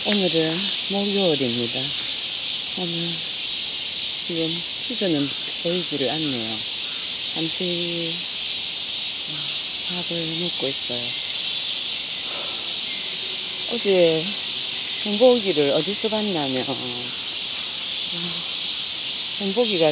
오늘은 목요일입니다. 오늘 지금 치즈는 보이지를 않네요. 잠시 밥을 먹고 있어요. 어제 hen복이를 어디서 봤냐면 hen복이가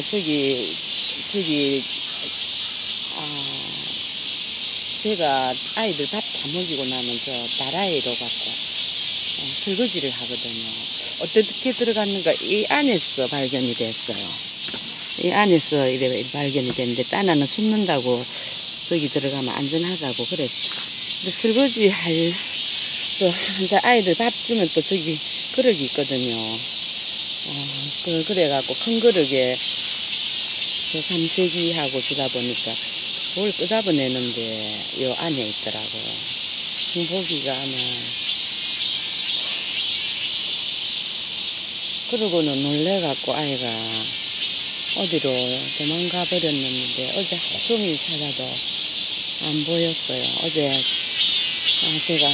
제가 아이들 밥 다 먹이고 나면 저 다라이로 갖고 설거지를 하거든요. 어떻게 들어갔는가 이 안에서 발견이 됐어요. 이 안에서 이래 발견이 됐는데 따나는 춥는다고 저기 들어가면 안전하다고 그랬죠. 근데 설거지 또 혼자 아이들 밥 주면 또 저기 그릇이 있거든요. 그래갖고 큰 그릇에 저 삼색이하고 주다 보니까 그걸 끄잡아내는데 요 안에 있더라고요. hen복이가 아마 그러고는 놀래갖고 아이가 어디로 도망가 버렸는데 어제 하루 종일 찾아도 안 보였어요. 어제 제가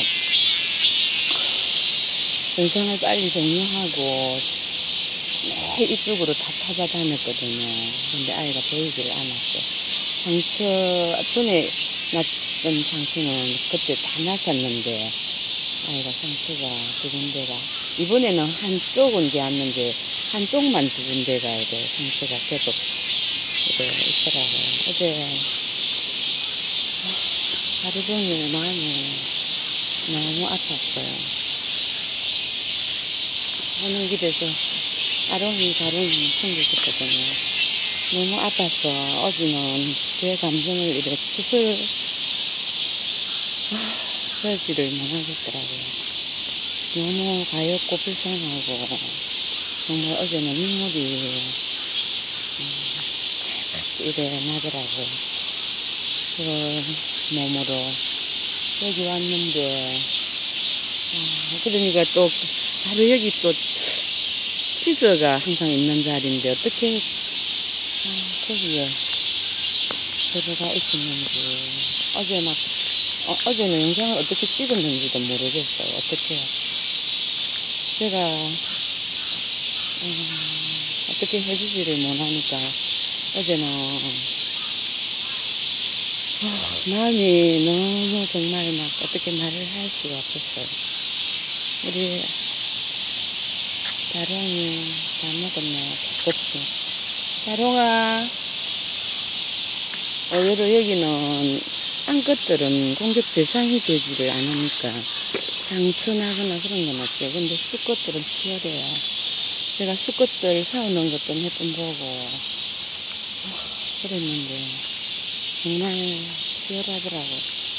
영상을 빨리 종료하고 매일 이쪽으로 다 찾아다녔거든요. 근데 아이가 보이질 않았어요. 전에 났던 상처는 그때 다 나셨는데 아이가 상처가 두 군데가 이번에는 한쪽은 되었는데 한쪽만 두 군데가 이제 상처가 계속 이제 있더라고요. 어제 하루 종일 마음이 너무 아팠어요. 오는 길에서 가롱이 챙겼거든요. 너무 아파서 어제는 제 감정을 이렇게 표시를 못하겠더라고요. 너무 가엾고 불쌍하고 정말 어제는 눈물이 이래 나더라고요. 그 몸으로 여기 왔는데 그러니까 또 바로 여기 또 치즈가 항상 있는 자리인데 어떻게 거기에 들어가 있었는지 어제는 영상을 어떻게 찍었는지도 모르겠어요. 어떻게 제가 어떻게 해주지를 못하니까 어제는 마음이 너무 정말 막 어떻게 말을 할 수가 없었어요. 우리 다롱이 다 먹었네요. 그치? 다롱아, 의외로 여기는 암컷들은 공격 대상이 되지를 않으니까 상처나거나 그런 건 없어요. 근데 수컷들은 치열해요. 제가 수컷들 사오는 것도 몇 번 보고 그랬는데 정말 치열하더라고요.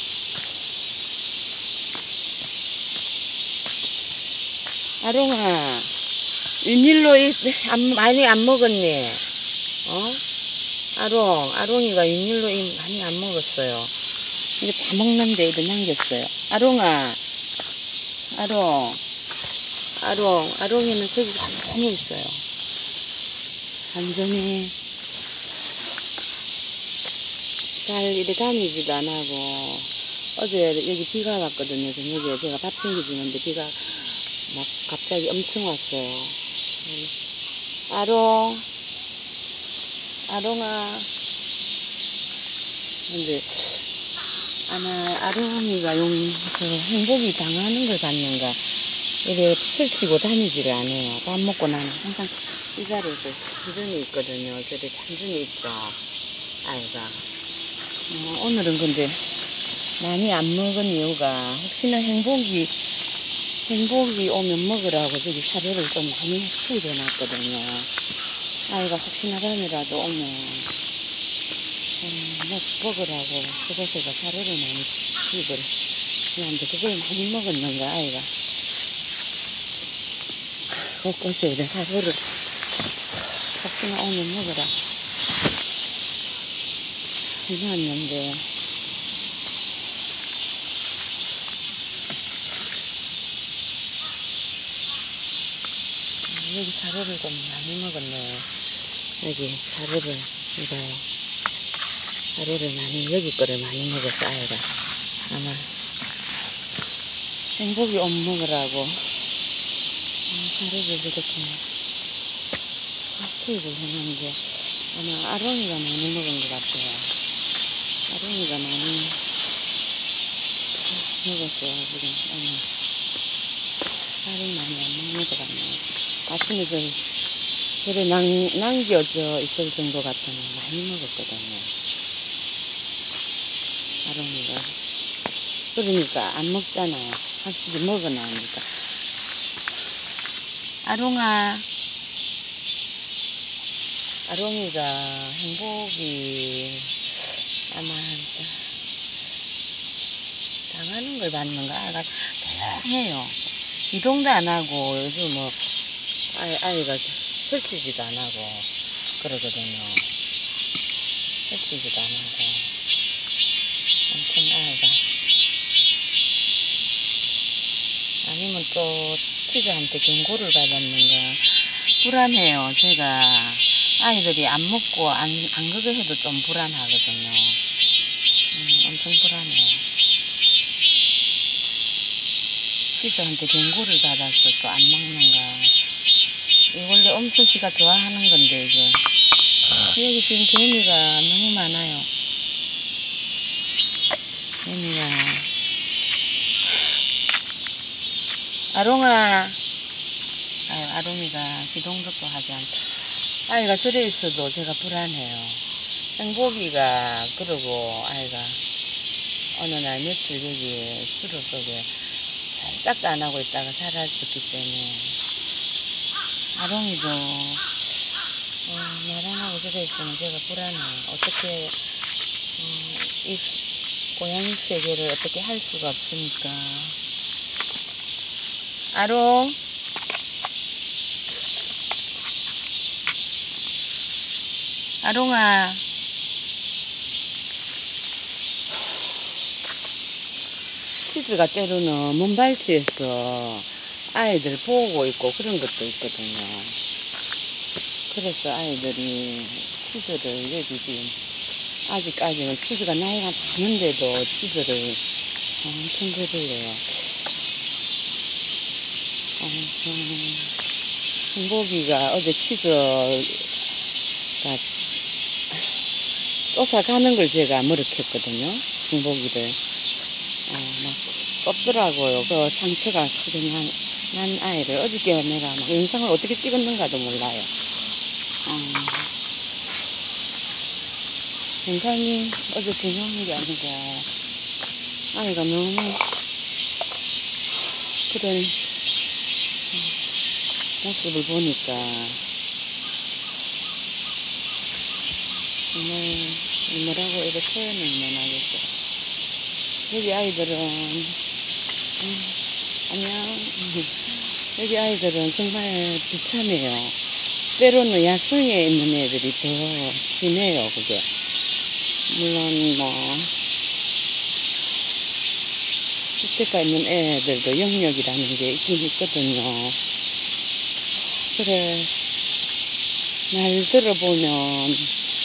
아롱아, 웬일로 많이 안 먹었니? 아롱이가 웬일로 많이 안 먹었어요. 이제 다 먹는데 이거 남겼어요. 아롱이는 저기 완전히 있어요. 완전히 잘 이래 다니지도 안 하고 어제 여기 비가 왔거든요. 저녁에 제가 밥 챙겨주는데 비가 막 갑자기 엄청 왔어요. 아롱아. 근데 아마 아롱이가 저 hen복이 당하는 걸 봤는가 이래 펼치고 다니지를 않아요. 밥 먹고 나면 항상 이 자리에서 잔전이 있거든요. 저리 잔전이 있죠. 아이가. 오늘은 근데 많이 안 먹은 이유가 혹시나 hen복이 오면 먹으라고 저기 사료를 좀 많이 투입해 놨거든요. 아이가 혹시나 밤이라도 오면 먹으라고 그곳에가 사료를 많이 투입을 했는데 그걸 많이 먹었는가 아이가 곳곳에 이래 사료를 혹시나 오면 먹으라 해놨는데 여기 사료를 좀 많이 먹었네요. 여기 사료를 이봐요. 사료를 여기 거를 많이 먹었어 아이가. 아마 hen복이 옷 먹으라고 사료를 이렇게 투입을 해놓은데 아마 아롱이가 많이 먹은 것 같아요. 아롱이가 많이 먹었어요. 지금 아마 살이 많이 안 먹는 것 같네요. 아침에 저래 남겨져 있을 정도 같으면 많이 먹었거든요. 아롱이가. 그러니까 안 먹잖아요. 확실히 먹어놔니까. 아롱이가 행복이 아마 당하는 걸 받는가? 아가 조용해요. 이동도 안 하고 요즘 뭐 아이가 설치지도 안 하고 그러거든요. 설치지도 안 하고 엄청 아이가 아니면 또 치즈한테 경고를 받았는가 불안해요. 제가 아이들이 안 먹고 안 그거 해도 좀 불안하거든요. 엄청 불안해요. 치즈한테 경고를 받아서 또 안 먹는가. 원래 엄청 지가 좋아하는 건데 이게 여기 지금 개미가 너무 많아요. 개미가 아롱아. 아롱이가 기동도 또 하지 않다. 아이가 저래 있어도 제가 불안해요. 행복이가 그러고 아이가 어느 날 며칠 여기 수로 속에 살짝도 안 하고 있다가 사라졌기 때문에 아롱이도 말 안 하고 저래 있으면 제가 불안해요. 어떻게 이 고양이 세계를 어떻게 할 수가 없으니까. 아롱 아롱아. 치즈가 때로는 먼발치에서 아이들 보고 있고 그런 것도 있거든요. 그래서 아이들이 치즈를 여기 지금 아직까지는 치즈가 나이가 많은데도 치즈를 엄청 거들려요. 행복이가 어제 치즈가 쫓아가는 걸 제가 머쓱했거든요. 행복이를. 막 쫓더라고요. 그 상처가 크게 난 아이를 어저께 내가 막 영상을 어떻게 찍었는가도 몰라요. 영상이 어제 중요한 게 아니고 아이가 너무 그런 모습을 보니까 정말 뭐라고 이렇게 표현을 못하겠어요. 여기 아이들은 안녕. 여기 아이들은 정말 비참해요. 때로는 야성에 있는 애들이 더 심해요. 그게 물론 뭐 주택가 있는 애들도 영역이라는 게 있긴 있거든요. 그래 말 들어보면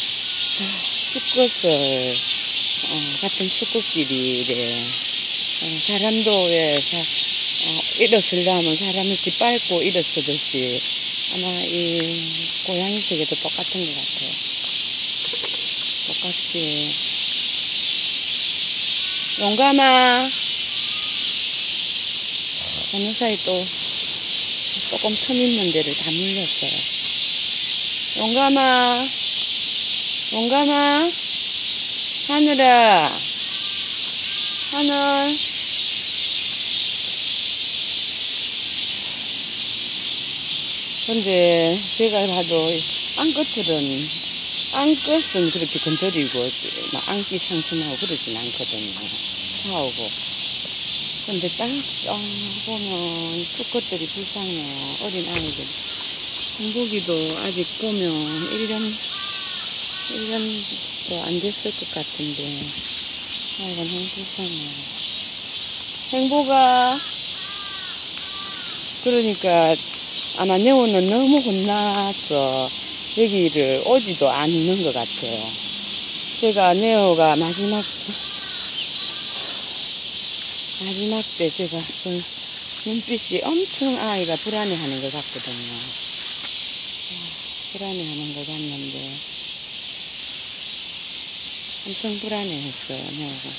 수컷을 같은 수컷끼리 이래 사람도 왜 일어서려면 사람을 짓밟고 일어서듯이 아마 이 고양이 세계도 똑같은 것 같아요. 똑같이. 용감아. 어느 사이 또 조금 틈 있는 데를 다 물렸어요. 용감아. 용감아. 하늘아. 하늘. 근데 제가 봐도 안끝은 그렇게 건드리고 막 안기 상처나고 그러진 않거든요. 사오고. 근데 딱 보면 수컷들이 불쌍해요. 어린 아이들. 행복이도 아직 보면 1년도 안 됐을 것 같은데 아이가 너무 불쌍해요. 행복아. 그러니까 아마 네오는 너무 혼나서 여기를 오지도 않는 것 같아요. 제가 네오가 마지막 때 제가 눈빛이 엄청 아이가 불안해하는 것 같거든요. 불안해하는 것 같는데 엄청 불안해했어요. 내가.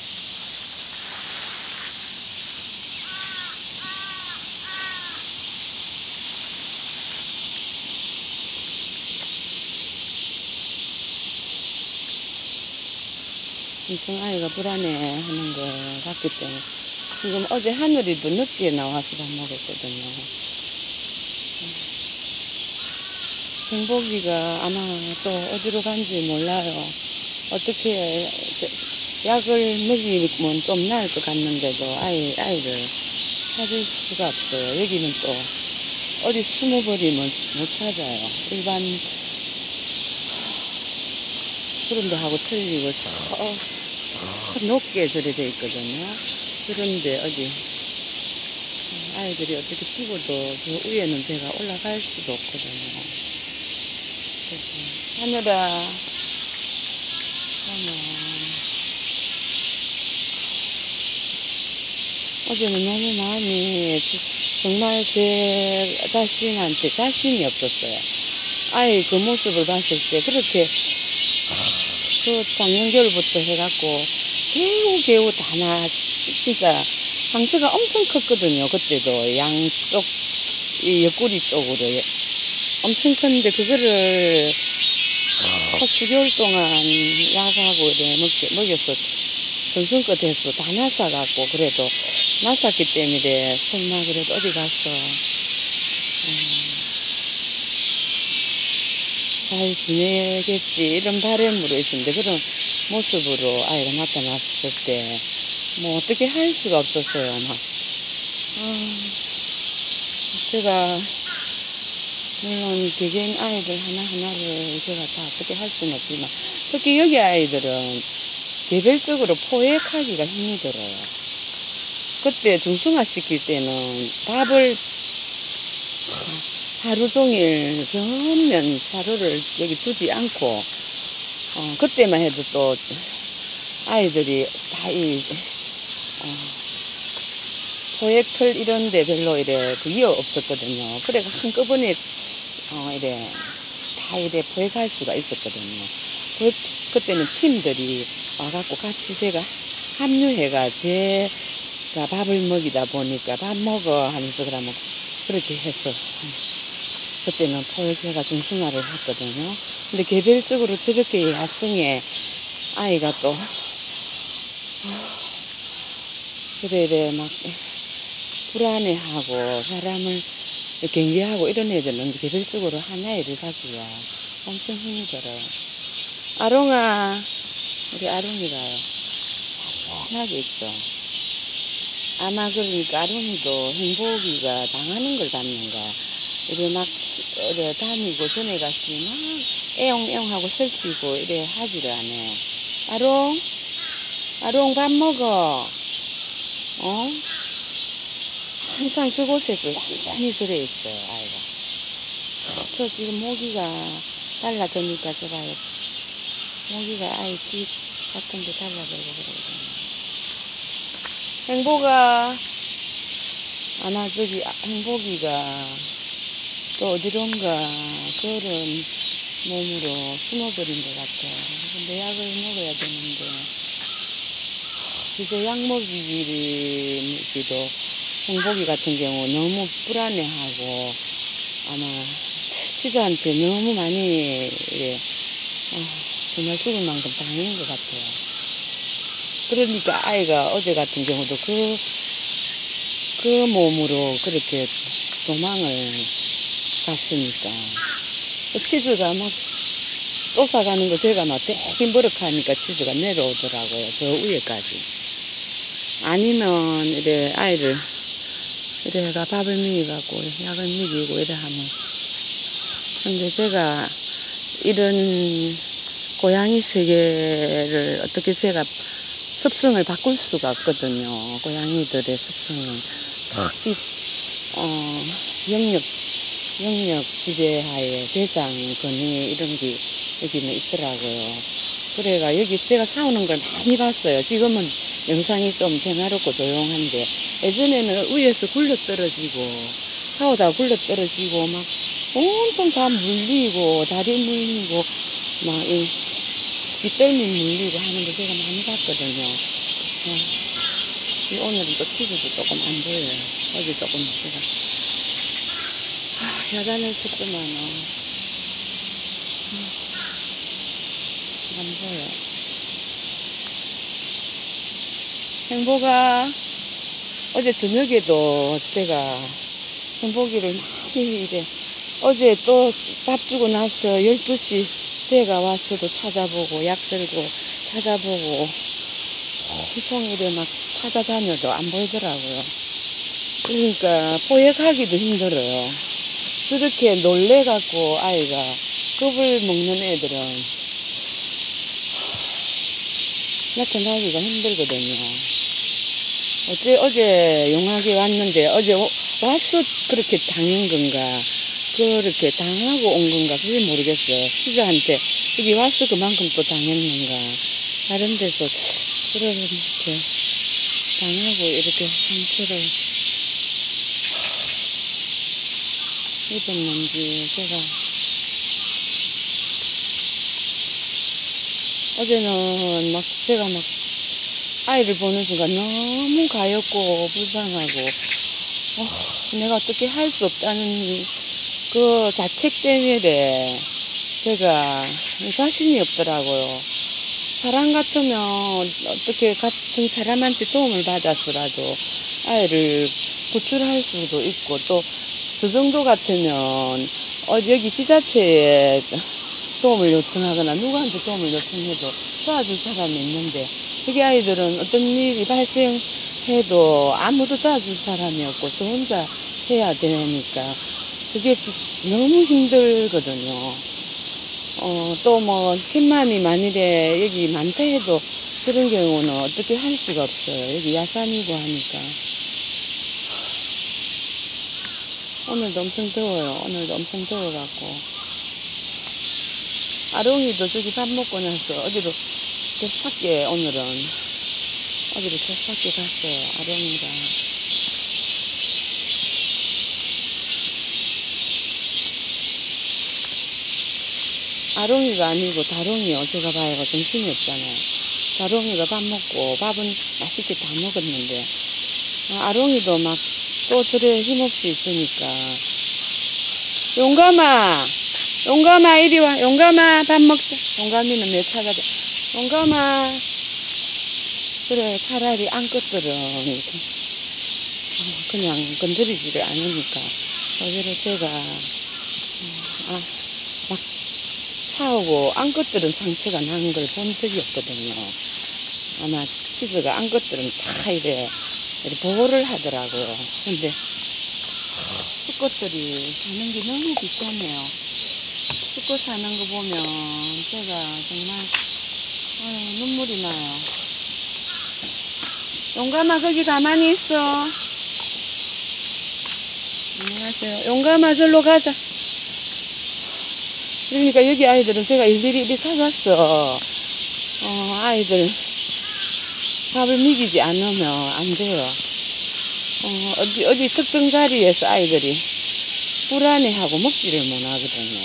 엄청 아이가 불안해하는 것 같기 때문에 지금 어제 하늘이도 늦게 나와서 밥 먹었거든요. 행복이가 아마 또 어디로 간지 몰라요. 어떻게 약을 먹이면 좀 나을 것 같는데도 아이를 찾을 수가 없어요. 여기는 또 어디 숨어버리면 못 찾아요. 일반 그런 데 하고 틀리고 높게 저리 돼 있거든요. 그런데 어디 아이들이 어떻게 죽어도 저 위에는 제가 올라갈 수도 없거든요. 그래서 하늘아, 어제는 너무 마음이 정말 제 자신한테 자신이 없었어요. 아이 그 모습을 봤을 때 그렇게 그 작년 겨울부터 해갖고 개우 다 진짜 상처가 엄청 컸거든요. 그때도 양쪽 이 옆구리 쪽으로 엄청 컸는데 그거를 9개월 동안 약하고 이래 먹여서 정성껏 해서 다 났어갖고 그래도 났었기 때문에 설마 그래도 어디 가서 잘 지내겠지 이런 바람으로 있었는데 그런 모습으로 아이가 나타났을 때 뭐 어떻게 할 수가 없었어요. 막 제가 물론 개개인 아이들 하나하나를 제가 다 어떻게 할 수는 없지만 특히 여기 아이들은 개별적으로 포획하기가 힘이 들어요. 그때 중성화 시킬 때는 밥을 하루 종일 전면 사료를 여기 두지 않고 그때만 해도 또 아이들이 다 포획틀 이런 데 별로 이래 위협 없었거든요. 그래 한꺼번에 이래 다 이래 포획할 수가 있었거든요. 그때는 팀들이 와갖고 같이 제가 합류해가 제가 밥을 먹이다 보니까 밥 먹어 하면서 그러면 그렇게 해서 그때는 포획해가 중성화를 했거든요. 근데 개별적으로 저렇게 야성의 아이가 또 그래 막 불안해하고 사람을 경계하고 이런 애들은 개별적으로 하나를 가지고 엄청 힘이 들어요. 아롱아, 우리 아롱이가요. 편하게 있죠. 아마 그러니까 아롱이도 행복이가 당하는 걸 받는가. 이래 막 이래 다니고 전에 갔으면 막 애용애용하고 설치고 이래 하지를 않아요. 아롱 밥 먹어. 항상 저곳에서 완전히 들어 있어요, 아이가. 저 지금 모기가 달라드니까 제가요. 모기가 아이 귀 같은 데 달라들고 그러거든요. 행복아, 아마 저기 행복이가 또 어디론가 그런 몸으로 숨어버린 것 같아요. 근데 약을 먹어야 되는데 이제 약 먹이기도 행복이 같은 경우 너무 불안해하고 아마 치사한테 너무 많이 정말 죽을 만큼 당한 것 같아요. 그러니까 아이가 어제 같은 경우도 그 몸으로 그렇게 도망을 갔으니까 치즈가 막 쫓아가는 거 제가 막 대긴 버럭하니까 치즈가 내려오더라고요. 저 위에까지. 아니면 이래 아이를 이래가 밥을 먹이갖고 약을 먹이고 이래 하면 근데 제가 이런 고양이 세계를 어떻게 제가 습성을 바꿀 수가 없거든요. 고양이들의 습성은 영역 지배하에 대장 권위 이런 게 여기는 있더라고요. 그래가 여기 제가 싸우는 걸 많이 봤어요. 지금은 영상이 좀 평화롭고 조용한데 예전에는 위에서 굴러 떨어지고, 샤워다 굴러 떨어지고, 막, 온통 다 물리고, 다리 물리고, 막, 뒷덜미 물리고 하는 거 제가 많이 봤거든요. 오늘은 또 치즈도 조금 안 보여요. 어제 조금 제가, 야단을 쳤더만, 안 보여. 행복아, 어제 저녁에도 제가 행복이를 많이 이래, 어제 또 밥 주고 나서 12시 배가 와서도 찾아보고, 약 들고 찾아보고, 온통 이래 막 찾아다녀도 안 보이더라고요. 그러니까 포획하기도 힘들어요. 그렇게 놀래갖고 아이가 겁을 먹는 애들은 나타나기가 힘들거든요. 어제 용하게 왔는데, 어제 와서 그렇게 당한 건가, 그렇게 당하고 온 건가, 그게 모르겠어요. 피자한테 여기 와서 그만큼 또 당했는가, 다른 데서 그렇게 당하고 이렇게 상처를 입었는지, 제가 어제는 막 제가 막 아이를 보는 순간 너무 가엾고 불쌍하고, 내가 어떻게 할 수 없다는 그 자책 때문에 제가 자신이 없더라고요. 사람 같으면 어떻게 같은 사람한테 도움을 받았어라도 아이를 구출할 수도 있고, 또 저 정도 같으면 여기 지자체에 도움을 요청하거나 누구한테 도움을 요청해도 도와줄 사람이 있는데, 여기 아이들은 어떤 일이 발생해도 아무도 도와줄 사람이 없고 저 혼자 해야 되니까 그게 너무 힘들거든요. 또 뭐 캣맘이 만일에 여기 많다 해도 그런 경우는 어떻게 할 수가 없어요. 여기 야산이고 하니까. 오늘도 엄청 더워요. 오늘도 엄청 더워갖고. 아롱이도 저기 밥 먹고 나서 어디로 잽싸게 오늘은 어디로 잽싸게 갔어요. 아롱이가. 아롱이가 아니고 다롱이요. 제가 봐요. 정신이 없잖아요. 다롱이가 밥 먹고 밥은 맛있게 다 먹었는데, 아롱이도 막 또 저래 힘없이 있으니까. 용감아 이리 와. 용감아 밥 먹자. 용감이는 내 차가 돼. 용감아. 그래, 차라리 안것들은 이렇게 그냥 건드리지를 않으니까 오히려 제가 막 싸우고 안것들은 상처가 난 걸 본 적이 없거든요. 아마 치즈가 안것들은 다 이래 보호를 하더라고요. 근데 수컷들이 사는 게 너무 비싸네요. 수컷 사는 거 보면 제가 정말 눈물이 나요. 용감아 거기 가만히 있어. 안녕하세요. 용감아 절로 가자. 그러니까 여기 아이들은 제가 일일이 사갔어. 아이들 밥을 먹이지 않으면 안 돼요. 어디 특정 자리에서 아이들이 불안해하고 먹지를 못하거든요.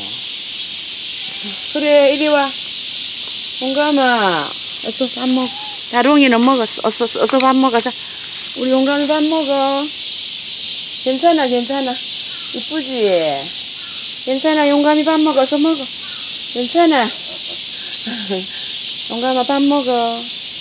그래, 이리 와. 용감아, 어서 밥 먹. 다롱이는 먹었어. 어서 밥 먹어서. 우리 용감이 밥 먹어. 괜찮아. 이쁘지? 괜찮아. 용감이 밥 먹어. 어서 먹어. 괜찮아. 용감아 밥 먹어.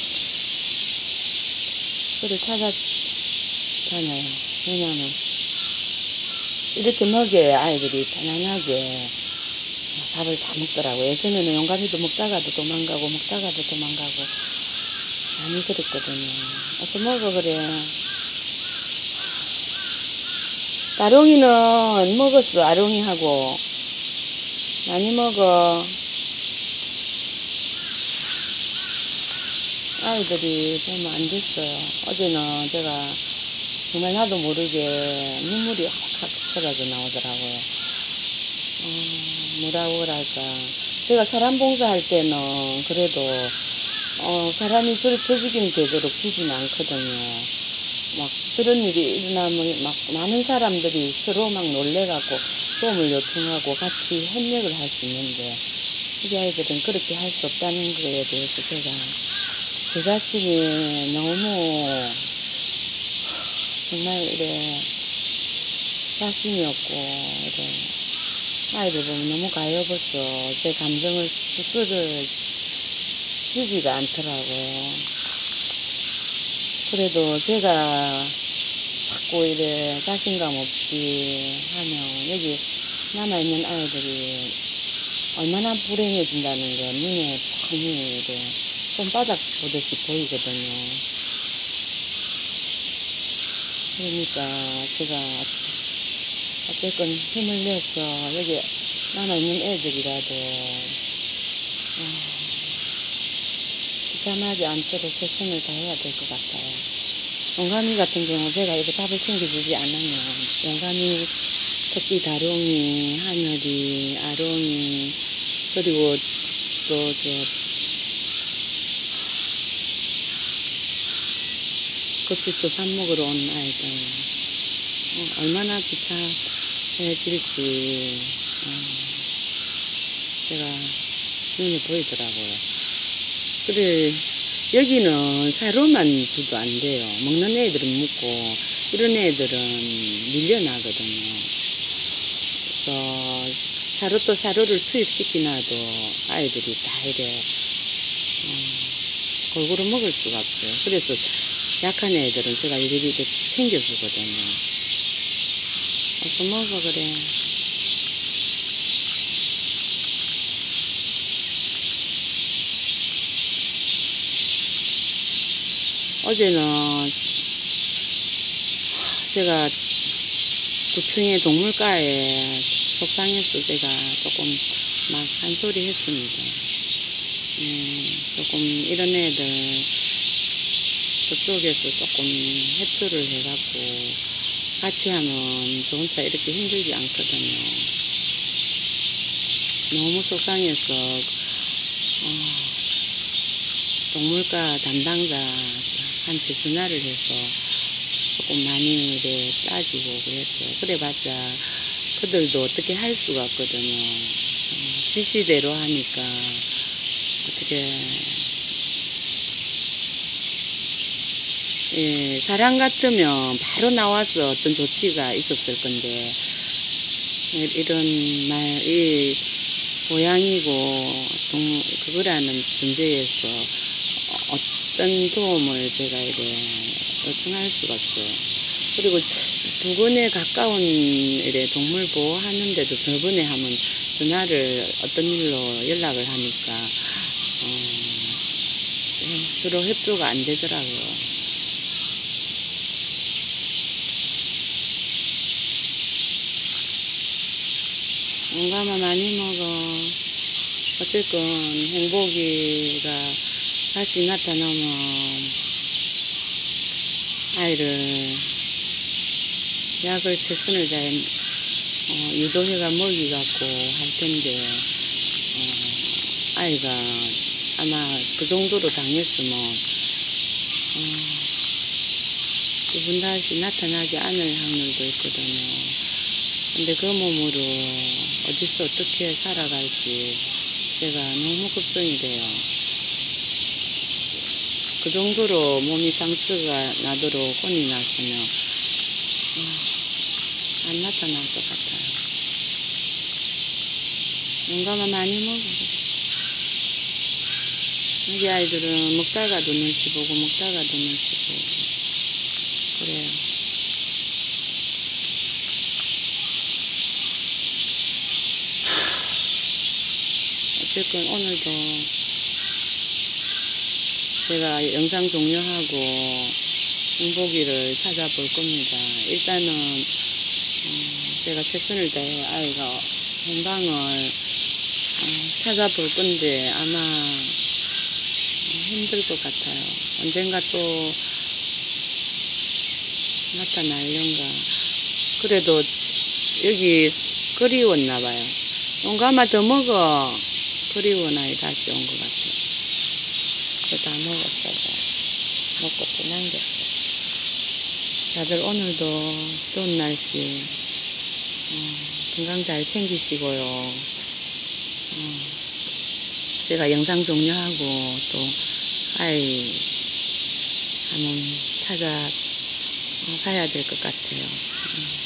그래, 찾아다녀요. 왜냐면 이렇게 먹여야 아이들이 편안하게 밥을 다 먹더라고요. 예전에는 용감이도 먹다가도 도망가고 많이 그랬거든요. 어서 먹어. 그래. 다롱이는 먹었어. 아롱이하고 많이 먹어. 아이들이 보면 안 됐어요. 어제는 제가 정말 나도 모르게 눈물이 확 쏟아져 나오더라고요. 뭐라고 그럴까. 제가 사람 봉사할 때는 그래도 사람이 저 죽임 되도록 주지는 않거든요. 막 저런 일이 일어나면 막 많은 사람들이 서로 막 놀래갖고 도움을 요청하고 같이 협력을 할 수 있는데, 우리 아이들은 그렇게 할 수 없다는 거에 대해서 제가 제 자신이 너무 정말 이래 자신이 없고 이래 아이들 보면 너무 가엾어서 제 감정을 스스로 주지가 않더라고요. 그래도 제가 자꾸 이래 자신감 없이 하면 여기 남아있는 아이들이 얼마나 불행해진다는 게 눈에 뻔히 이래 손바닥 보듯이 보이거든요. 그러니까 제가 어쨌건 힘을 내서 여기 남아있는 애들이라도 비참하지 않도록 최선을 다해야 될 것 같아요. 영감이 같은 경우 제가 이렇게 밥을 챙겨주지 않으면 영감이 토끼, 다롱이, 하늘이, 아롱이, 그리고 또 급식소 밥 먹으러 온 아이들 얼마나 비참해질지 제가 눈에 보이더라고요. 그래 여기는 사료만 줘도 안 돼요. 먹는 애들은 먹고 이런 애들은 밀려나거든요. 그래서 사료를 투입시키놔도 아이들이 다 이래 골고루 먹을 수가 없어요. 그래서 약한 애들은 제가 일일이 챙겨주거든요. 어서 먹어 그래. 어제는 제가 9층의 동물가에 속상해서 제가 조금 막 한 소리 했습니다. 조금 이런 애들 저쪽에서 조금 협조를 해갖고 같이 하면 저 혼자 이렇게 힘들지 않거든요. 너무 속상해서 동물가 담당자한테 전화를 해서 조금 많이 이래 따지고 그랬어요. 그래봤자 그들도 어떻게 할 수가 없거든요. 지시대로 하니까 어떻게 사람 같으면 바로 나와서 어떤 조치가 있었을 건데 이 고양이고 그거라는 존재에서 어떤 도움을 제가 이래 요청할 수가 없어요. 그리고 부근에 가까운 이래 동물 보호하는데도 저번에 하면 전화를 어떤 일로 연락을 하니까 서로 협조가 안 되더라고요. 영감아 많이 먹어. 어쨌건 행복이가 다시 나타나면 아이를 약을 최선을 다해 유도해가 먹이갖고 할 텐데 아이가 아마 그 정도로 당했으면 두 번 다시 나타나지 않을 확률도 있거든요. 근데 그 몸으로 어디서 어떻게 살아갈지 제가 너무 걱정이 돼요. 그 정도로 몸이 상처가 나도록 혼이 나서면 안 나타날 것 같아요. 영감아 많이 먹어. 여기 아이들은 먹다가도 눈치 보고 먹다가도 눈치 보고 그래요. 어쨌건 오늘도 제가 영상 종료하고 행복이를 찾아볼 겁니다. 일단은 제가 최선을 다해 아이가 건강을 찾아볼 건데 아마 힘들 것 같아요. 언젠가 또 나타나려는가. 그래도 여기 그리웠나 봐요. 영감아 더 먹어. 그리워나이 다시 온 것 같아요. 다 먹었어요. 먹고 또 남겼어요. 다들 오늘도 더운 날씨 건강 잘 챙기시고요. 제가 영상 종료하고 또 아이 한번 찾아 가야 될 것 같아요.